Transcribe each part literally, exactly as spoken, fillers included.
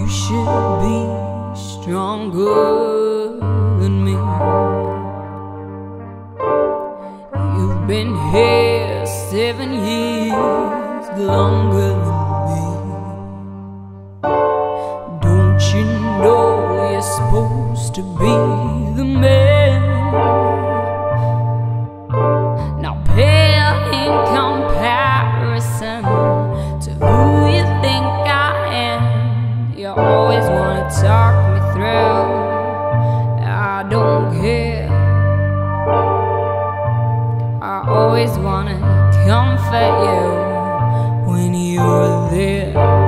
You should be stronger than me. You've been here seven years longer than me. Don't you know you're supposed to be the man? Now pale in comparison to who you think I am. You always wanna talk me through. I don't care. I always wanna comfort you when you're there.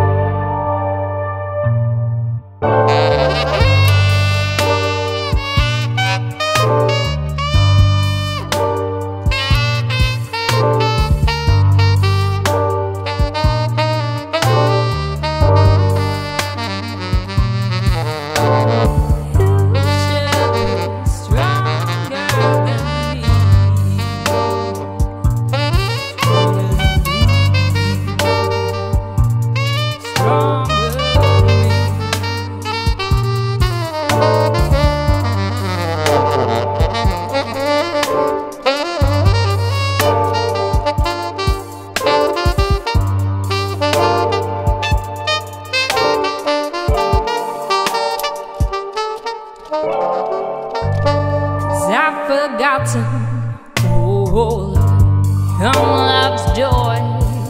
I've forgotten all of love's joy.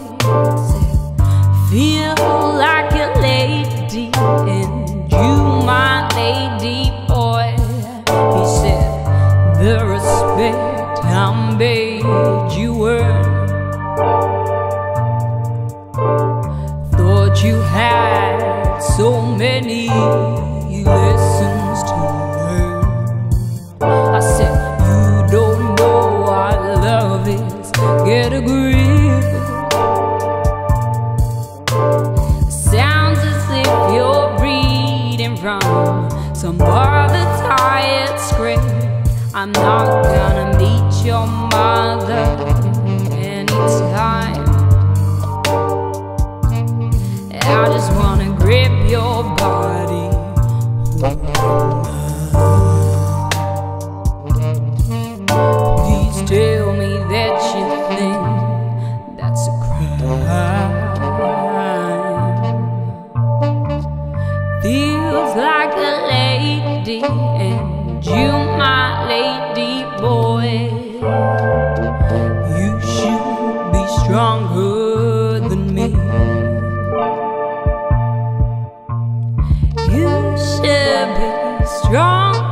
Feel like a lady and you my lady boy. He said the respect I made you earn. Thought you had so many lessons to learn. I said, you don't know what love is. Get a grip. Sounds as if you're reading from some other tired script. I'm not gonna meet your mother anytime. I just wanna grip your body. Please tell me that you think that's a crime. Feels like a lady and you my lady boy. You should be stronger than me. You should be strong.